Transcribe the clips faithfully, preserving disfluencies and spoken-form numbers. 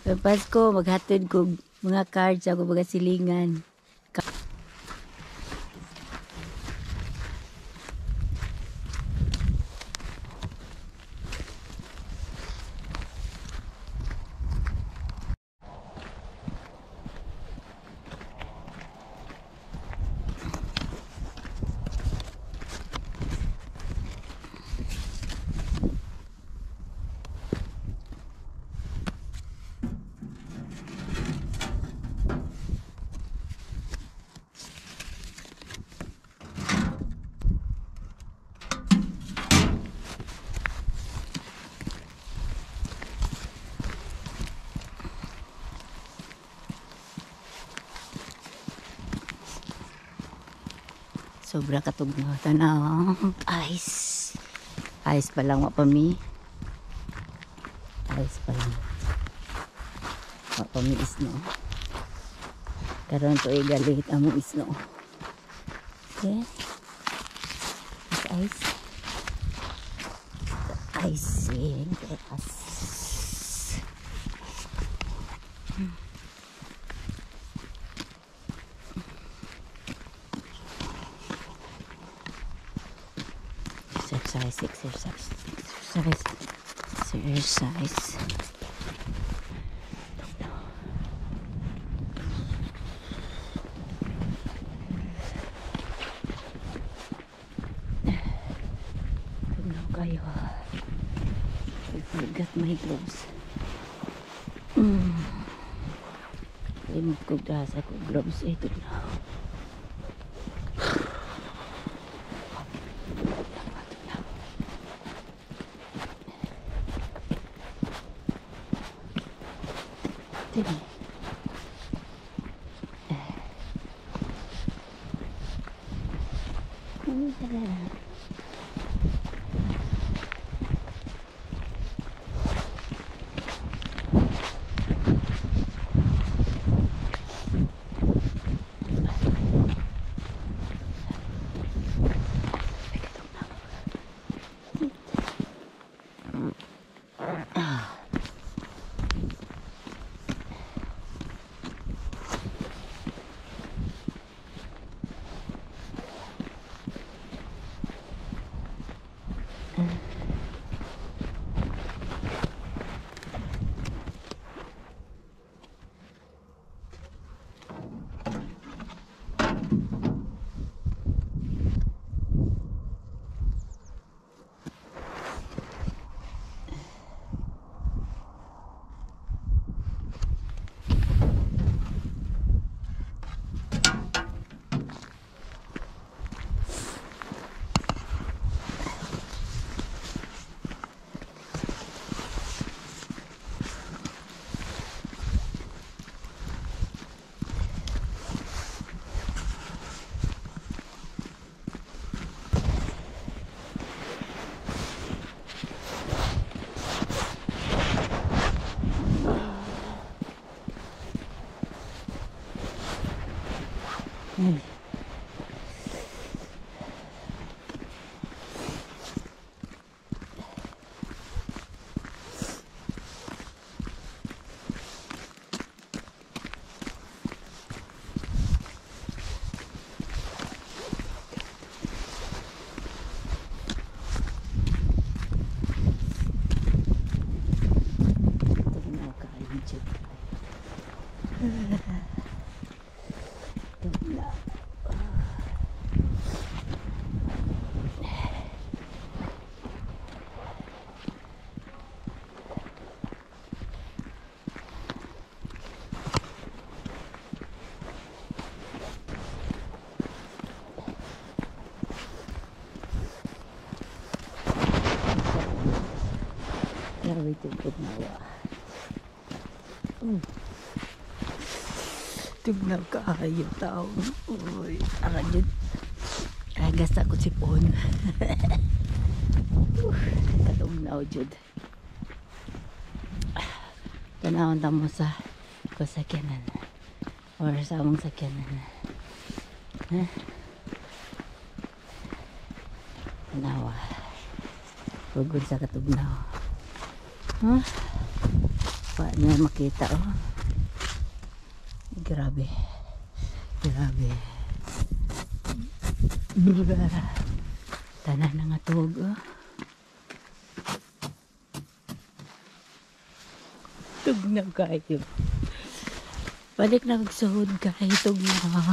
Kag Pasko maghatod ko mga cards ako mga silingan. Sobra katugnaw tanaw. Ice. Ice pa lang wa pa mi. Ice pa lang. Wa pa mi isno. Karon to igalit among isno. Okay. Ice. Ice. Ice. Hmm. Exercise, exercise, exercise, exercise. Tugnaw kayo. I forgot my gloves. Mm. Limot ko dahil sa gloves ay tugnaw. Tini. Ay. Tugnaw kayo, Jud. Tugnaw. Grabe ito tugnawa. Mm. Tugnaw kayo tao. Uy, ara Jud. Agas ako sipon. Katugnaw Jud. Tanawon ta mo sa kusakyanan or sa among sakyanan. Ha? Tanawa. Pagod sa katugnaw. Huh? pa niya makita oh. Grabe. Grabe. Tanan na nga tug oh. Tug na kayo. Balik na magsuhod kayo tug na.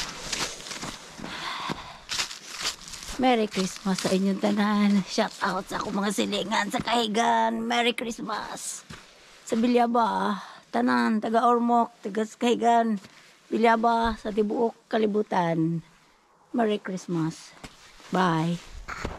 Merry Christmas sa inyong tanan. Shout out sa akong mga silingan sa Kahigan. Merry Christmas. Sa Bilyaba, tanan, taga Ormoc, taga Kahigan, Bilyaba, sa tibuok kalibutan. Merry Christmas. Bye.